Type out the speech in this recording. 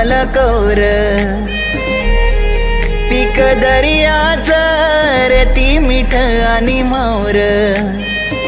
झाला कौर पीक दर्याचं रेती मिठ आणि मावर